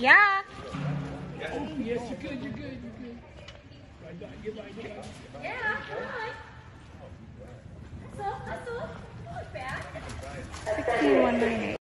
Yeah. Oh, yes, you're good, you're good, you're good. Yeah, come on. Hustle, hustle. Look back. 6198.